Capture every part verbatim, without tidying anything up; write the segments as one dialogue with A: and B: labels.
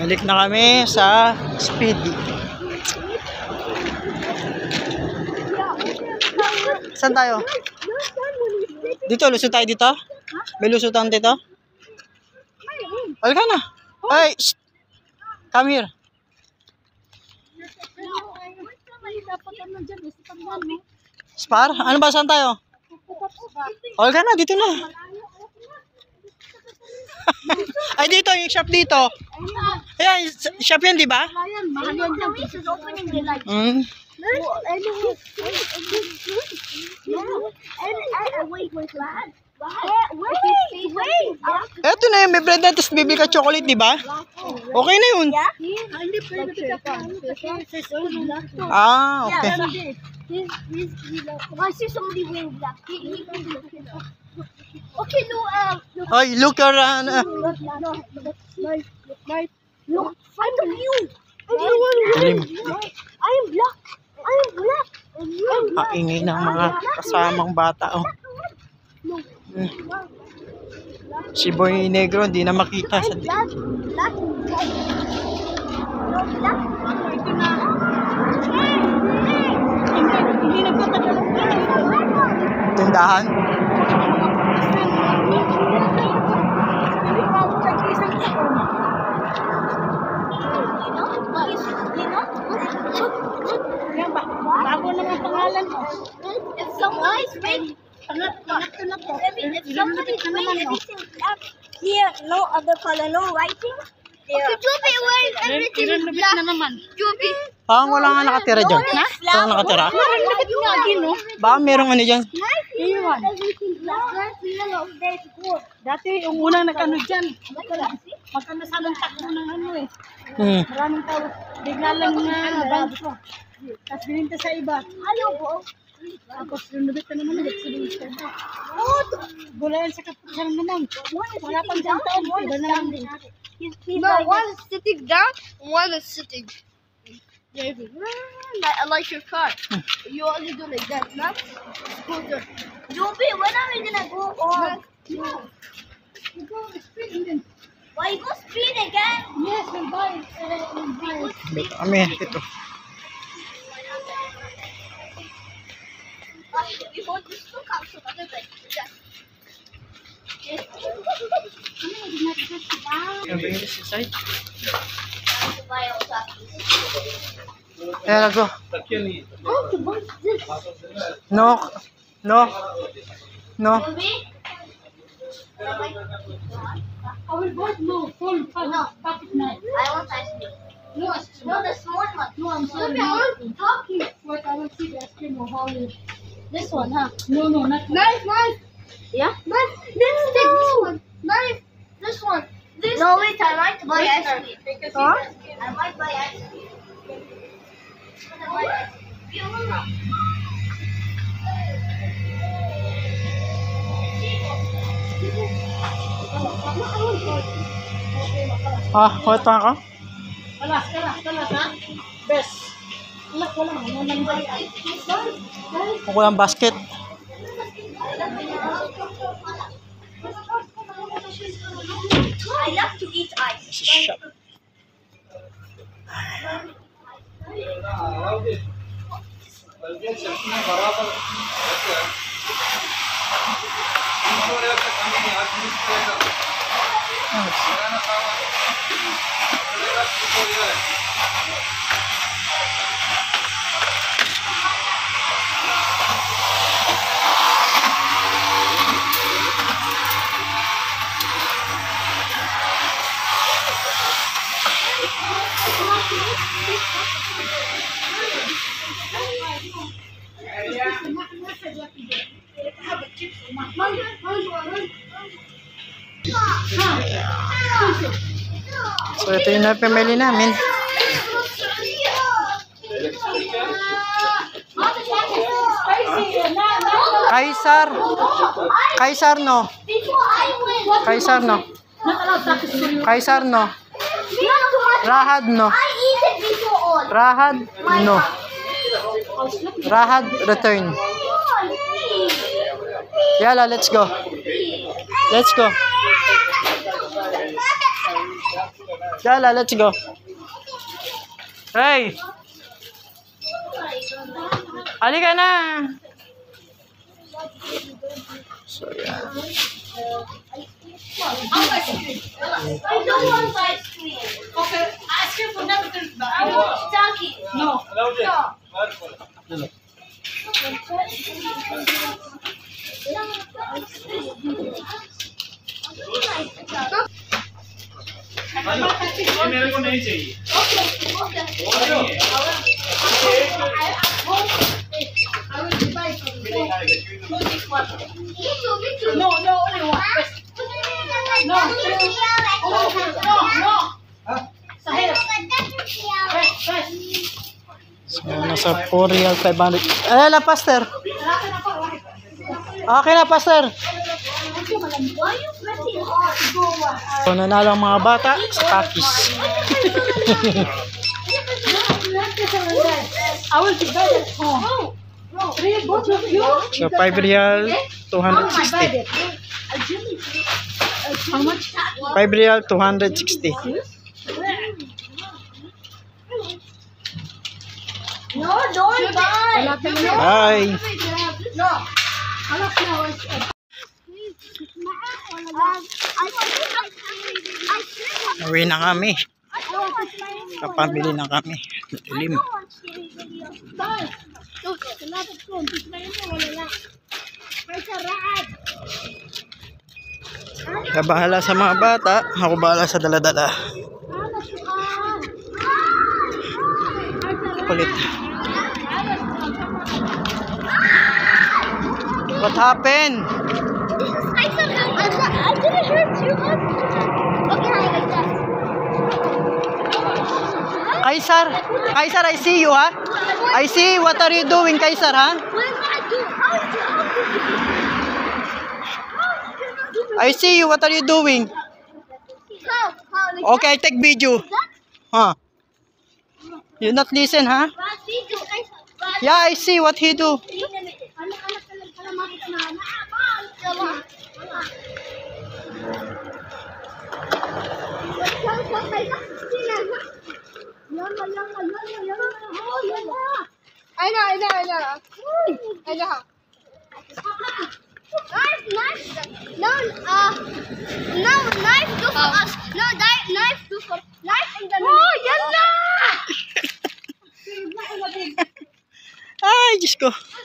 A: Balik na kami sa Speedy. Saan tayo? Dito, lusot tayo dito? May lusutan dito? Halika na. Ay, shh. Come here. Spar? Ano ba, saan tayo? Halika na, dito na. Ay, dito, yung shop dito. Ayan, shop yan, di ba? Hmm. Eto na yung may bread na, tapos bibili ka chocolate, di ba? Okay na yun. Ah, okay.
B: Okay, no, um,
A: Oy, look around. Uh,
B: look, I'm you.
A: Alim.
B: I am black. I am black. And you are black.
A: Kaingay ng mga kasamang bata. Oh. Hmm. Si Boy Negro, hindi na makita sa
B: Black, black, black. No, black. Ito na. Hindi nagtatagal ng
A: tindahan.
B: Bago naman pangalan mo. If somebody's waiting, if somebody's waiting, here, no other color, no writing. Okay, Joby, where is everything black? Joby.
A: Parang wala nga nakatira dyan. Parang nakatira. Baka merong ano dyan.
C: Dati, yung unang nag-ano dyan, magkano sa ng takbo ng ano eh.
A: Hmm.
C: Maraming tao, bigla lang na bangko. Tapos bininta sa iba.
B: Hello, bo.
C: Tapos lunubit ka naman ulit sa bininta. Oh, gulayan sa kapusan naman. Wala pang isang taon, iba na lang din.
B: No, one is sitting down, one is sitting. Maybe. Like, I like your car. You only do like that, not scooter. Joby, when are we gonna go on?
C: You go speed and then,
B: Why you go speed again?
C: yes, we'll buy it. Uh, we'll buy it.
A: Dito kami. Ito.
B: Before this took out some other bit.
A: Can bring this inside? There I go. No. No. No.
C: I will buy no, full, full,
B: No.
C: pocket knife.
B: I want ice cream.
C: No ice cream.
B: No, the small one.
C: No, I'm sorry.
B: Joby, I want talking.
C: Wait, I will see the ice cream or how you... This one, huh? No, no, not
B: Knife, knife.
C: Yeah?
B: Knife. Let's take this one. Knife. This one. This. No, wait. I might buy ice cream. Huh? I might buy ice cream. I might buy ice cream.
A: Ah, wait pa ako.
C: Kalas, kalas, kalas, ha? Best. Wala, wala. Wala nang buy ice cream.
A: Ako yung basket.
B: I love to eat ice.
A: This is shop. So ito yung napamili namin. Kaisar. Kaisar no. Kaisar no. Kaisar no. Rahad no. Rahad no. Rahad return. Yala, let's go. Let's go. Yala, let's go. Hey! Halika na! So, yeah.
B: I don't want ice cream.
C: Okay, ice cream for them.
B: I want Chucky.
C: No.
B: No.
D: ये मेरे को नहीं चाहिए
C: No, no, only one. No, no, no. Sahel. Rest, rest.
A: So, nasa four real five hundred. Ay, la, Pastor. Okay na, Pastor.
B: Why are you pressing hard?
A: So, nanalo ang mga bata sa Takis.
C: I will divide it. Oh. Three, both of you.
A: So, five real, two hundred sixty.
C: How much?
A: five real, two hundred sixty.
B: No, don't buy.
A: Bye!
B: No.
C: Alas na, where's it?
B: Um, I I
A: Uwi na kami.
B: I don't want to
A: Kapabili na kami. Dilim. Kaya bahala sa mga bata. Ako bahala sa daladala. Kulit. What happened?
B: I said I, I didn't hurt you. Okay, I like that.
A: Kaisar, Kaisar, I see you, ha? I see. What are you doing, Kaisar, ha?
B: What am I doing? How is it? How is it?
A: I see you. What are you doing?
B: How? How? Like
A: Okay, I take video. Huh? You not listen, huh?
B: that? Video.
A: Yeah, I see what he do.
B: Anak-anak ka lang pala makit na. I know, I know, I know. I know. Knife, knife. No, uh, no, knife do for us. No, knife, knife do for knife in the middle. Oh, yalla!
A: Ay, Diyos ko.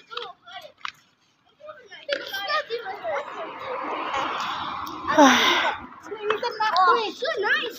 B: Oh, so nice.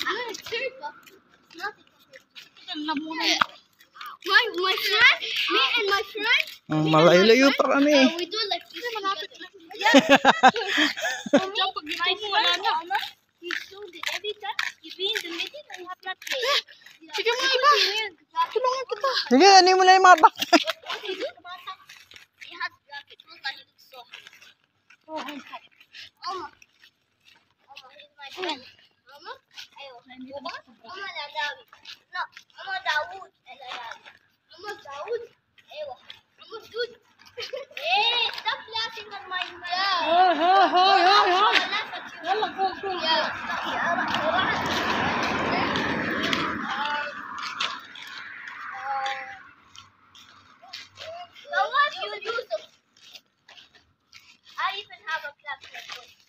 B: My my friend, me and my friend.
A: Oh, malayo-layo pa kami.
B: Uh, we do like this. Yeah. Jump again. You showed it every time. You be in the middle and have not played. Sige mo iba. Tulungan kita.
A: Sige, ano mo na yung mga bak.
B: He has bracket. Look like he looks so happy. Oh, he's happy. Oma. Oma, he's my friend. Oma? Ayo. Oma? Oma na Dawi. No. Oma Dawood. And I have. Oma Dawood. Ayo. Oma Dude. Hey, stop laughing on my friend.
C: Hoy, hoy, hoy, hoy, hoy.
B: Laugh at you.
C: Yalla, go, go.
B: Yeah. Now what you do? I even have a clap.